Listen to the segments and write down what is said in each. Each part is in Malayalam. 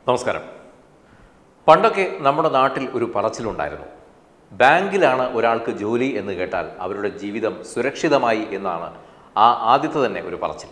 നമസ്കാരം. പണ്ടൊക്കെ നമ്മുടെ നാട്ടിൽ ഒരു പറച്ചിലുണ്ടായിരുന്നു. ബാങ്കിലാണ് ഒരാൾക്ക് ജോലി എന്ന് കേട്ടാൽ അവരുടെ ജീവിതം സുരക്ഷിതമായി എന്നാണ് ആദ്യത്തെ തന്നെ ഒരു പറച്ചിൽ.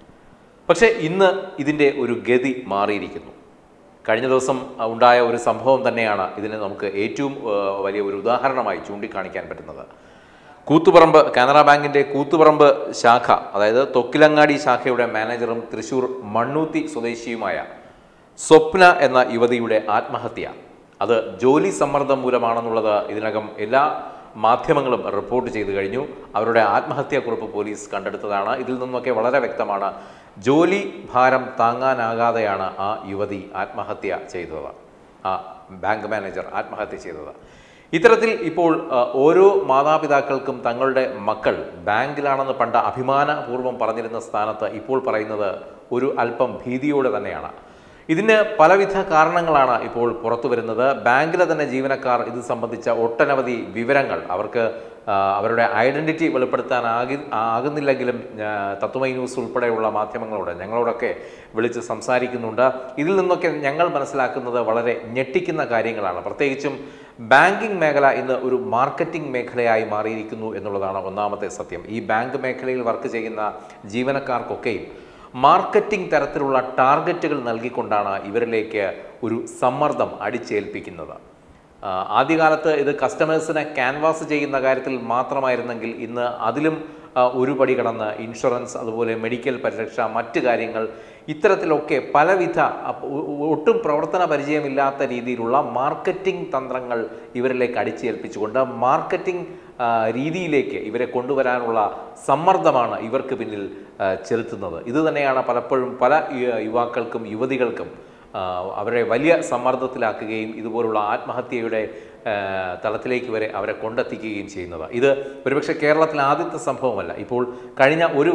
പക്ഷേ ഇന്ന് ഇതിൻ്റെ ഒരു ഗതി മാറിയിരിക്കുന്നു. കഴിഞ്ഞ ദിവസം ഉണ്ടായ ഒരു സംഭവം തന്നെയാണ് ഇതിന് നമുക്ക് ഏറ്റവും വലിയ ഒരു ഉദാഹരണമായി ചൂണ്ടിക്കാണിക്കാൻ പറ്റുന്നത്. കൂത്തുപറമ്പ് കാനറ ബാങ്കിൻ്റെ കൂത്തുപറമ്പ് ശാഖ, അതായത് തൊക്കിലങ്ങാടി ശാഖയുടെ മാനേജറും തൃശ്ശൂർ മണ്ണൂത്തി സ്വദേശിയുമായ സ്വപ്ന എന്ന യുവതിയുടെ ആത്മഹത്യ. അത് ജോലി സമ്മർദ്ദം മൂലമാണെന്നുള്ളത് ഇതിനകം എല്ലാ മാധ്യമങ്ങളും റിപ്പോർട്ട് ചെയ്തു കഴിഞ്ഞു. അവരുടെ ആത്മഹത്യാക്കുറിപ്പ് പോലീസ് കണ്ടെടുത്തതാണ്. ഇതിൽ നിന്നൊക്കെ വളരെ വ്യക്തമാണ്, ജോലി ഭാരം താങ്ങാനാകാതെയാണ് ആ യുവതി ആത്മഹത്യ ചെയ്തത്, ആ ബാങ്ക് മാനേജർ ആത്മഹത്യ ചെയ്തത്. ഇത്തരത്തിൽ ഇപ്പോൾ ഓരോ മാതാപിതാക്കൾക്കും തങ്ങളുടെ മക്കൾ ബാങ്കിലാണെന്ന് പണ്ട് അഭിമാനപൂർവ്വം പറഞ്ഞിരുന്ന സ്ഥാനത്ത് ഇപ്പോൾ പറയുന്നത് ഒരു അല്പം ഭീതിയോടെ തന്നെയാണ്. ഇതിന് പലവിധ കാരണങ്ങളാണ് ഇപ്പോൾ പുറത്തു വരുന്നത്. ബാങ്കിലെ തന്നെ ജീവനക്കാർ ഇത് സംബന്ധിച്ച ഒട്ടനവധി വിവരങ്ങൾ അവർക്ക് അവരുടെ ഐഡൻറ്റിറ്റി വെളിപ്പെടുത്താനാകുന്നില്ലെങ്കിലും തത്വമയി ന്യൂസ് ഉൾപ്പെടെയുള്ള മാധ്യമങ്ങളോട് ഞങ്ങളോടൊക്കെ വിളിച്ച് സംസാരിക്കുന്നുണ്ട്. ഇതിൽ നിന്നൊക്കെ ഞങ്ങൾ മനസ്സിലാക്കുന്നത് വളരെ ഞെട്ടിക്കുന്ന കാര്യങ്ങളാണ്. പ്രത്യേകിച്ചും ബാങ്കിങ് മേഖല ഇന്ന് ഒരു മാർക്കറ്റിംഗ് മേഖലയായി മാറിയിരിക്കുന്നു എന്നുള്ളതാണ് ഒന്നാമത്തെ സത്യം. ഈ ബാങ്ക് മേഖലയിൽ വർക്ക് ചെയ്യുന്ന ജീവനക്കാർക്കൊക്കെയും മാർക്കറ്റിംഗ് തരത്തിലുള്ള ടാർഗറ്റുകൾ നൽകിക്കൊണ്ടാണ് ഇവരിലേക്ക് ഒരു സമ്മർദ്ദം അടിച്ചേൽപ്പിക്കുന്നത്. ആദ്യകാലത്ത് ഇത് കസ്റ്റമേഴ്സിനെ ക്യാൻവാസ് ചെയ്യുന്ന കാര്യത്തിൽ മാത്രമായിരുന്നെങ്കിൽ ഇന്ന് അതിലും ഒരു പടി കടന്ന് ഇൻഷുറൻസ്, അതുപോലെ മെഡിക്കൽ പരിരക്ഷ, മറ്റ് കാര്യങ്ങൾ, ഇത്തരത്തിലൊക്കെ പലവിധ ഒട്ടും പ്രവർത്തന പരിചയമില്ലാത്ത രീതിയിലുള്ള മാർക്കറ്റിംഗ് തന്ത്രങ്ങൾ ഇവരിലേക്ക് അടിച്ചേൽപ്പിച്ചുകൊണ്ട് മാർക്കറ്റിംഗ് രീതിയിലേക്ക് ഇവരെ കൊണ്ടുവരാനുള്ള സമ്മർദ്ദമാണ് ഇവർക്ക് പിന്നിൽ ചെലുത്തുന്നത്. ഇത് തന്നെയാണ് പലപ്പോഴും പല യുവാക്കൾക്കും യുവതികൾക്കും അവരെ വലിയ സമ്മർദ്ദത്തിലാക്കുകയും ഇതുപോലുള്ള ആത്മഹത്യയുടെ തലത്തിലേക്ക് വരെ അവരെ കൊണ്ടെത്തിക്കുകയും ചെയ്യുന്നത്. ഇത് ഒരുപക്ഷെ കേരളത്തിൽ ആദ്യത്തെ സംഭവമല്ല. ഇപ്പോൾ കഴിഞ്ഞ ഒരു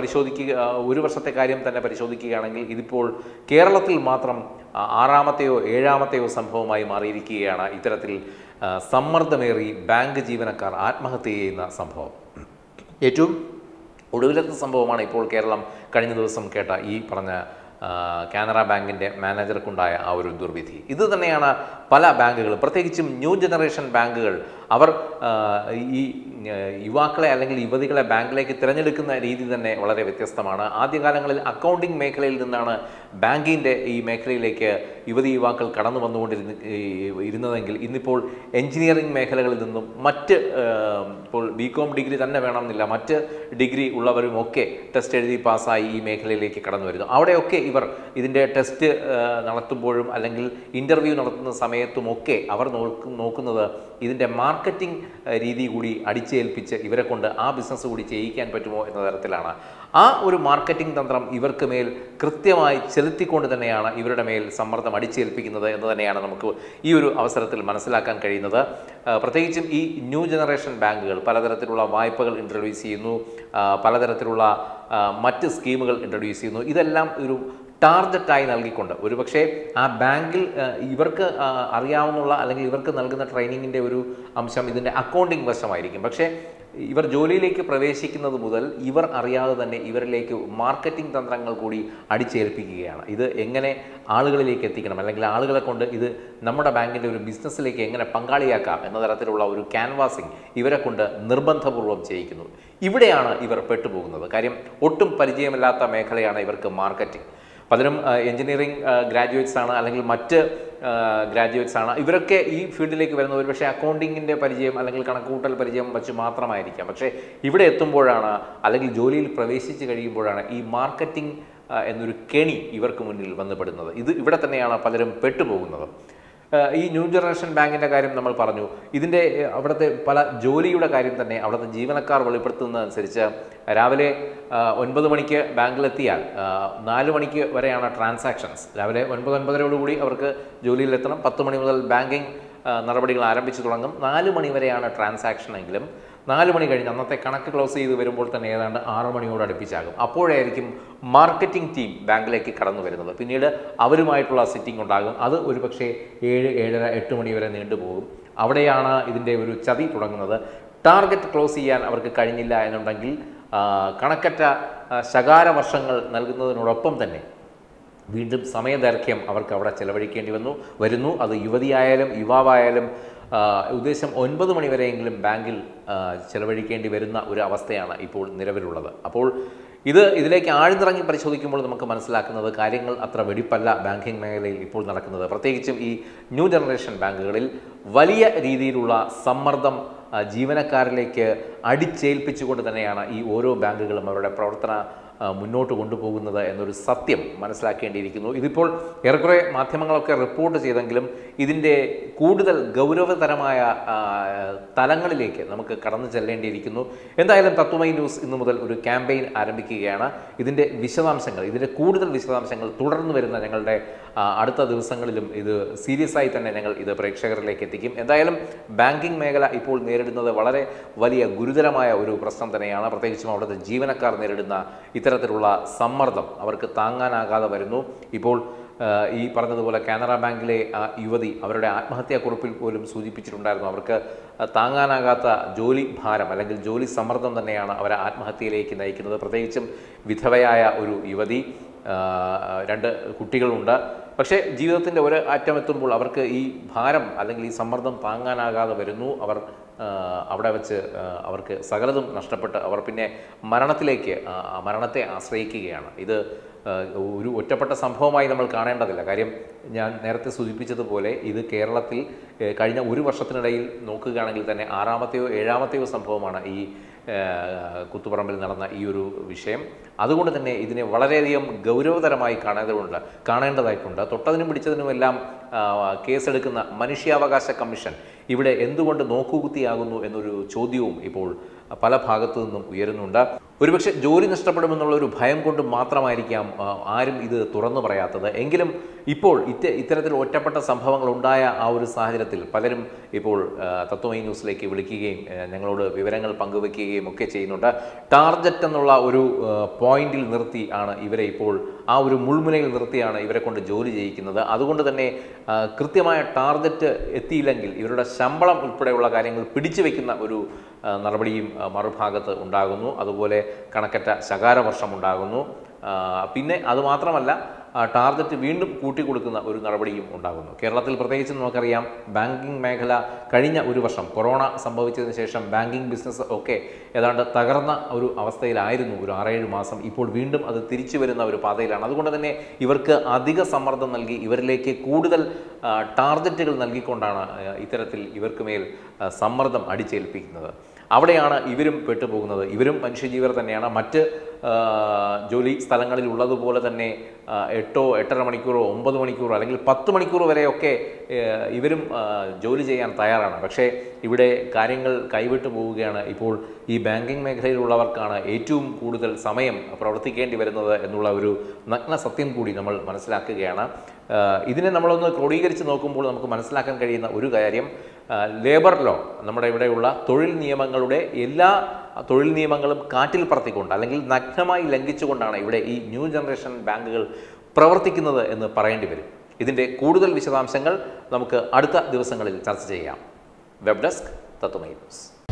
വർഷത്തെ കാര്യം തന്നെ പരിശോധിക്കുകയാണെങ്കിൽ ഇതിപ്പോൾ കേരളത്തിൽ മാത്രം 6ാമത്തെയോ 7ാമത്തെയോ സംഭവമായി മാറിയിരിക്കുകയാണ് ഇത്തരത്തിൽ സമ്മർദ്ദമേറി ബാങ്ക് ജീവനക്കാർ ആത്മഹത്യ ചെയ്യുന്ന സംഭവം. ഏറ്റവും ഒടുവിലത്തെ സംഭവമാണ് ഇപ്പോൾ കേരളം കഴിഞ്ഞ ദിവസം കേട്ട ഈ പറഞ്ഞ കാനറ ബാങ്കിൻ്റെ മാനേജർക്കുണ്ടായ ആ ഒരു ദുർവിധി. ഇത് തന്നെയാണ് പല ബാങ്കുകളും, പ്രത്യേകിച്ചും ന്യൂ ജനറേഷൻ ബാങ്കുകൾ, അവർ ഈ യുവാക്കളെ അല്ലെങ്കിൽ യുവതികളെ ബാങ്കിലേക്ക് തിരഞ്ഞെടുക്കുന്ന രീതി തന്നെ വളരെ വ്യത്യസ്തമാണ്. ആദ്യകാലങ്ങളിൽ അക്കൗണ്ടിംഗ് മേഖലയിൽ നിന്നാണ് ബാങ്കിൻ്റെ ഈ മേഖലയിലേക്ക് യുവതിയുവാക്കൾ കടന്നു വന്നുകൊണ്ടിരുന്നതെങ്കിൽ ഇന്നിപ്പോൾ എൻജിനീയറിംഗ് മേഖലകളിൽ നിന്നും മറ്റ് ഇപ്പോൾ ബികോം ഡിഗ്രി തന്നെ വേണമെന്നില്ല, മറ്റ് ഡിഗ്രി ഉള്ളവരുമൊക്കെ ടെസ്റ്റ് എഴുതി പാസ്സായി ഈ മേഖലയിലേക്ക് കടന്നു വരുന്നു. അവിടെയൊക്കെ ഇവർ ഇതിൻ്റെ ടെസ്റ്റ് നടത്തുമ്പോഴും അല്ലെങ്കിൽ ഇൻ്റർവ്യൂ നടത്തുന്ന സമയത്തുമൊക്കെ അവർ നോക്കുന്നത് ഇതിൻ്റെ മാർക്കറ്റിംഗ് രീതി കൂടി അടിച്ചേൽപ്പിച്ച് ഇവരെ കൊണ്ട് ആ ബിസിനസ് കൂടി ചെയ്യിക്കാൻ പറ്റുമോ എന്ന തരത്തിലാണ്. ആ ഒരു മാർക്കറ്റിംഗ് തന്ത്രം ഇവർക്ക് മേൽ കൃത്യമായി ചെലുത്തിക്കൊണ്ട് തന്നെയാണ് ഇവരുടെ മേൽ സമ്മർദ്ദം അടിച്ചേൽപ്പിക്കുന്നത് എന്ന് തന്നെയാണ് നമുക്ക് ഈ ഒരു അവസരത്തിൽ മനസ്സിലാക്കാൻ കഴിയുന്നത്. പ്രത്യേകിച്ചും ഈ ന്യൂ ജനറേഷൻ ബാങ്കുകൾ പലതരത്തിലുള്ള വായ്പകൾ ഇൻട്രൊഡ്യൂസ് ചെയ്യുന്നു, പലതരത്തിലുള്ള മറ്റ് സ്കീമുകൾ ഇൻട്രൊഡ്യൂസ് ചെയ്യുന്നു. ഇതെല്ലാം ഒരു ടാർഗറ്റായി നൽകിക്കൊണ്ട് ഒരുപക്ഷെ ആ ബാങ്കിൽ ഇവർക്ക് അറിയാവുന്ന അല്ലെങ്കിൽ ഇവർക്ക് നൽകുന്ന ട്രെയിനിങ്ങിൻ്റെ ഒരു അംശം ഇതിൻ്റെ അക്കൗണ്ടിങ് വശമായിരിക്കും. പക്ഷേ ഇവർ ജോലിയിലേക്ക് പ്രവേശിക്കുന്നത് മുതൽ ഇവർ അറിയാതെ തന്നെ ഇവരിലേക്ക് മാർക്കറ്റിംഗ് തന്ത്രങ്ങൾ കൂടി അടിച്ചേൽപ്പിക്കുകയാണ്. ഇത് എങ്ങനെ ആളുകളിലേക്ക് എത്തിക്കണം, അല്ലെങ്കിൽ ആളുകളെ കൊണ്ട് ഇത് നമ്മുടെ ബാങ്കിൻ്റെ ഒരു ബിസിനസ്സിലേക്ക് എങ്ങനെ പങ്കാളിയാക്കാം എന്ന തരത്തിലുള്ള ഒരു ക്യാൻവാസിങ് ഇവരെ കൊണ്ട് നിർബന്ധപൂർവ്വം ചെയ്യിക്കുന്നു. ഇവിടെയാണ് ഇവർ പെട്ടുപോകുന്നത്. കാര്യം ഒട്ടും പരിചയമില്ലാത്ത മേഖലയാണ് ഇവർക്ക് മാർക്കറ്റിംഗ്. പലരും എൻജിനീയറിംഗ് ഗ്രാജുവേറ്റ്സ് ആണ്, അല്ലെങ്കിൽ മറ്റ് ഗ്രാജുവേറ്റ്സ് ആണ്. ഇവരൊക്കെ ഈ ഫീൽഡിലേക്ക് വരുന്നത് ഒരു പക്ഷേ അക്കൗണ്ടിങ്ങിൻ്റെ പരിചയം അല്ലെങ്കിൽ കണക്കുകൂട്ടൽ പരിചയം വച്ച് മാത്രമായിരിക്കാം. പക്ഷേ ഇവിടെ എത്തുമ്പോഴാണ്, അല്ലെങ്കിൽ ജോലിയിൽ പ്രവേശിച്ച് കഴിയുമ്പോഴാണ് ഈ മാർക്കറ്റിംഗ് എന്നൊരു കെണി ഇവർക്ക് മുന്നിൽ വന്നുപെടുന്നത്. ഇവിടെ തന്നെയാണ് പലരും പെട്ടുപോകുന്നത്. ഈ ന്യൂ ജനറേഷൻ ബാങ്കിൻ്റെ കാര്യം നമ്മൾ പറഞ്ഞു. ഇതിൻ്റെ അവിടുത്തെ പല ജോലിയുടെ കാര്യം തന്നെ അവിടുത്തെ ജീവനക്കാർ വെളിപ്പെടുത്തുന്നതനുസരിച്ച് രാവിലെ 9 മണിക്ക് ബാങ്കിലെത്തിയാൽ 4 മണിക്ക് വരെയാണ് ട്രാൻസാക്ഷൻസ്. രാവിലെ 9-9:30 അവർക്ക് ജോലിയിലെത്തണം. 10 മണി മുതൽ ബാങ്കിങ് നടപടികൾ ആരംഭിച്ചു തുടങ്ങും. 4 മണി വരെയാണ് ട്രാൻസാക്ഷൻ എങ്കിലും 4 മണി കഴിഞ്ഞ് അന്നത്തെ കണക്ക് ക്ലോസ് ചെയ്ത് വരുമ്പോൾ തന്നെ ഏതാണ്ട് 6 മണിയോട് അടുപ്പിച്ചാകും. അപ്പോഴായിരിക്കും മാർക്കറ്റിംഗ് ടീം ബാങ്കിലേക്ക് കടന്നു വരുന്നത്. പിന്നീട് അവരുമായിട്ടുള്ള സിറ്റിംഗ് ഉണ്ടാകും. അത് ഒരു പക്ഷേ 7, 7:30, 8 മണി വരെ നീണ്ടുപോകും. അവിടെയാണ് ഇതിൻ്റെ ഒരു ചതി തുടങ്ങുന്നത്. ടാർഗറ്റ് ക്ലോസ് ചെയ്യാൻ അവർക്ക് കഴിഞ്ഞില്ല എന്നുണ്ടെങ്കിൽ കണക്കറ്റ ശകാര വർഷങ്ങൾ നൽകുന്നതിനോടൊപ്പം തന്നെ വീണ്ടും സമയദൈർഘ്യം അവർക്ക് അവിടെ ചെലവഴിക്കേണ്ടി വരുന്നു. അത് യുവതിയായാലും യുവാവായാലും ഉദ്ദേശം 9 മണി വരെയെങ്കിലും ബാങ്കിൽ ചെലവഴിക്കേണ്ടി വരുന്ന ഒരു അവസ്ഥയാണ് ഇപ്പോൾ നിലവിലുള്ളത്. അപ്പോൾ ഇതിലേക്ക് ആഴ്ന്നിറങ്ങി പരിശോധിക്കുമ്പോൾ നമുക്ക് മനസ്സിലാക്കുന്നത് കാര്യങ്ങൾ അത്ര വെടിപ്പല്ല ബാങ്കിങ് മേഖലയിൽ ഇപ്പോൾ നടക്കുന്നത്. പ്രത്യേകിച്ചും ഈ ന്യൂ ജനറേഷൻ ബാങ്കുകളിൽ വലിയ രീതിയിലുള്ള സമ്മർദ്ദം ജീവനക്കാരിലേക്ക് അടിച്ചേൽപ്പിച്ചുകൊണ്ട് തന്നെയാണ് ഈ ഓരോ ബാങ്കുകളും അവരുടെ പ്രവർത്തന മുന്നോട്ട് കൊണ്ടുപോകുന്നത് എന്നൊരു സത്യം മനസ്സിലാക്കേണ്ടിയിരിക്കുന്നു. ഇതിപ്പോൾ ഏറെക്കുറെ മാധ്യമങ്ങളൊക്കെ റിപ്പോർട്ട് ചെയ്തെങ്കിലും ഇതിൻ്റെ കൂടുതൽ ഗൗരവതരമായ തലങ്ങളിലേക്ക് നമുക്ക് കടന്നു ചെല്ലേണ്ടിയിരിക്കുന്നു. എന്തായാലും തത്വമയി ന്യൂസ് ഇന്നു മുതൽ ഒരു ക്യാമ്പയിൻ ആരംഭിക്കുകയാണ്. ഇതിൻ്റെ കൂടുതൽ വിശദാംശങ്ങൾ തുടർന്ന് വരുന്ന ഞങ്ങളുടെ അടുത്ത ദിവസങ്ങളിലും ഇത് സീരിയസ് ആയി തന്നെ ഞങ്ങൾ ഇത് പ്രേക്ഷകരിലേക്ക് എത്തിക്കും. എന്തായാലും ബാങ്കിങ് മേഖല ഇപ്പോൾ നേരിടുന്നത് വളരെ വലിയ ഗുരുതരമായ ഒരു പ്രശ്നം തന്നെയാണ്. പ്രത്യേകിച്ചും അവിടുത്തെ ജീവനക്കാർ നേരിടുന്ന ഇത്തരത്തിലുള്ള സമ്മർദ്ദം അവർക്ക് താങ്ങാനാകാതെ വരുന്നു. ഇപ്പോൾ ഈ പറഞ്ഞതുപോലെ കാനറ ബാങ്കിലെ യുവതി അവരുടെ ആത്മഹത്യാക്കുറിപ്പിൽ പോലും സൂചിപ്പിച്ചിട്ടുണ്ടായിരുന്നു. അവർക്ക് താങ്ങാനാകാത്ത ജോലി ഭാരം അല്ലെങ്കിൽ ജോലി സമ്മർദ്ദം തന്നെയാണ് അവരെ ആത്മഹത്യയിലേക്ക് നയിക്കുന്നത്. പ്രത്യേകിച്ചും വിധവയായ ഒരു യുവതി, 2 കുട്ടികളുണ്ട്. പക്ഷേ ജീവിതത്തിൻ്റെ ഒരു അറ്റമെത്തുമ്പോൾ അവർക്ക് ഈ ഭാരം അല്ലെങ്കിൽ ഈ സമ്മർദ്ദം താങ്ങാനാകാതെ വരുന്നു. അവർ അവിടെ വെച്ച് അവർക്ക് സകലതും നഷ്ടപ്പെട്ട് അവർ പിന്നെ മരണത്തെ ആശ്രയിക്കുകയാണ്. ഇത് ഒരു ഒറ്റപ്പെട്ട സംഭവമായി നമ്മൾ കാണേണ്ടതില്ല. കാര്യം ഞാൻ നേരത്തെ സൂചിപ്പിച്ചതുപോലെ ഇത് കേരളത്തിൽ കഴിഞ്ഞ ഒരു വർഷത്തിനിടയിൽ നോക്കുകയാണെങ്കിൽ തന്നെ 6ാമത്തെയോ 7ാമത്തെയോ സംഭവമാണ് ഈ കുത്തുപറമ്പിൽ നടന്ന ഈ ഒരു വിഷയം. അതുകൊണ്ട് തന്നെ ഇതിനെ വളരെയധികം ഗൗരവതരമായി കാണേണ്ടതായിട്ടുണ്ട്. തൊട്ടതിനും പിടിച്ചതിനുമെല്ലാം കേസെടുക്കുന്ന മനുഷ്യാവകാശ കമ്മീഷൻ ഇവിടെ എന്തുകൊണ്ട് നോക്കുകുത്തിയാകുന്നു എന്നൊരു ചോദ്യവും ഇപ്പോൾ പല ഭാഗത്തു നിന്നും ഉയരുന്നുണ്ട്. ഒരുപക്ഷെ ജോലി നഷ്ടപ്പെടുമെന്നുള്ള ഒരു ഭയം കൊണ്ട് മാത്രമായിരിക്കാം ആരും ഇത് തുറന്നു പറയാത്തത്. എങ്കിലും ഇപ്പോൾ ഇത്തരത്തിൽ ഒറ്റപ്പെട്ട സംഭവങ്ങൾ ഉണ്ടായ ആ ഒരു സാഹചര്യത്തിൽ പലരും ഇപ്പോൾ തത്വമയി ന്യൂസിലേക്ക് വിളിക്കുകയും ഞങ്ങളോട് വിവരങ്ങൾ പങ്കുവെക്കുകയും ഒക്കെ ചെയ്യുന്നുണ്ട്. ടാർഗറ്റ് എന്നുള്ള ഒരു പോയിന്റിൽ നിർത്തി ആണ് ഇവരെ ഇപ്പോൾ ആ ഒരു മുൾമുനയിൽ നിർത്തിയാണ് ഇവരെ കൊണ്ട് ജോലി ചെയ്യിക്കുന്നത്. അതുകൊണ്ട് തന്നെ കൃത്യമായ ടാർഗറ്റ് എത്തിയില്ലെങ്കിൽ ഇവരുടെ ശമ്പളം ഉൾപ്പെടെയുള്ള കാര്യങ്ങൾ പിടിച്ചു വയ്ക്കുന്ന ഒരു നടപടിയും മറുഭാഗത്ത് ഉണ്ടാകുന്നു. അതുപോലെ കണക്കറ്റ ശകാരവർഷം ഉണ്ടാകുന്നു. പിന്നെ അതുമാത്രമല്ല ടാർഗറ്റ് വീണ്ടും കൂട്ടിക്കൊടുക്കുന്ന ഒരു നടപടിയും ഉണ്ടാകുന്നു. കേരളത്തിൽ പ്രത്യേകിച്ച് നമുക്കറിയാം ബാങ്കിങ് മേഖല കഴിഞ്ഞ ഒരു വർഷം കൊറോണ സംഭവിച്ചതിന് ശേഷം ബാങ്കിങ് ബിസിനസ് ഒക്കെ ഏതാണ്ട് തകർന്ന ഒരു അവസ്ഥയിലായിരുന്നു ഒരു 6-7 മാസം. ഇപ്പോൾ വീണ്ടും അത് തിരിച്ചു വരുന്ന ഒരു പാതയിലാണ്. അതുകൊണ്ട് തന്നെ ഇവർക്ക് അധിക സമ്മർദ്ദം നൽകി ഇവരിലേക്ക് കൂടുതൽ ടാർഗറ്റുകൾ നൽകിക്കൊണ്ടാണ് ഇത്തരത്തിൽ ഇവർക്ക് മേൽ സമ്മർദ്ദം അടിച്ചേൽപ്പിക്കുന്നത്. അവിടെയാണ് ഇവരും പെട്ടുപോകുന്നത്. ഇവരും മനുഷ്യജീവർ തന്നെയാണ്. മറ്റ് ജോലി സ്ഥലങ്ങളിൽ ഉള്ളതുപോലെ തന്നെ 8-8.5 മണിക്കൂറോ 9 മണിക്കൂറോ അല്ലെങ്കിൽ 10 മണിക്കൂർ വരെയൊക്കെ ഇവരും ജോലി ചെയ്യാൻ തയ്യാറാണ്. പക്ഷേ ഇവിടെ കാര്യങ്ങൾ കൈവിട്ടു പോവുകയാണ്. ഇപ്പോൾ ഈ ബാങ്കിങ് മേഖലയിലുള്ളവർക്കാണ് ഏറ്റവും കൂടുതൽ സമയം പ്രവർത്തിക്കേണ്ടി വരുന്നത് എന്നുള്ള ഒരു നഗ്ന സത്യം കൂടി നമ്മൾ മനസ്സിലാക്കുകയാണ്. ഇതിനെ നമ്മളൊന്ന് ക്രോഡീകരിച്ച് നോക്കുമ്പോൾ നമുക്ക് മനസ്സിലാക്കാൻ കഴിയുന്ന ഒരു കാര്യം, ലേബർ ലോ, നമ്മുടെ ഇവിടെയുള്ള തൊഴിൽ നിയമങ്ങളുടെ എല്ലാ തൊഴിൽ നിയമങ്ങളും കാറ്റിൽ പറത്തിക്കൊണ്ട് അല്ലെങ്കിൽ നഗ്നമായി ലംഘിച്ചുകൊണ്ടാണ് ഇവിടെ ഈ ന്യൂ ജനറേഷൻ ബാങ്കുകൾ പ്രവർത്തിക്കുന്നത് എന്ന് പറയേണ്ടി വരും. ഇതിൻ്റെ കൂടുതൽ വിശദാംശങ്ങൾ നമുക്ക് അടുത്ത ദിവസങ്ങളിൽ ചർച്ച ചെയ്യാം. Web desk Tatwamayi news.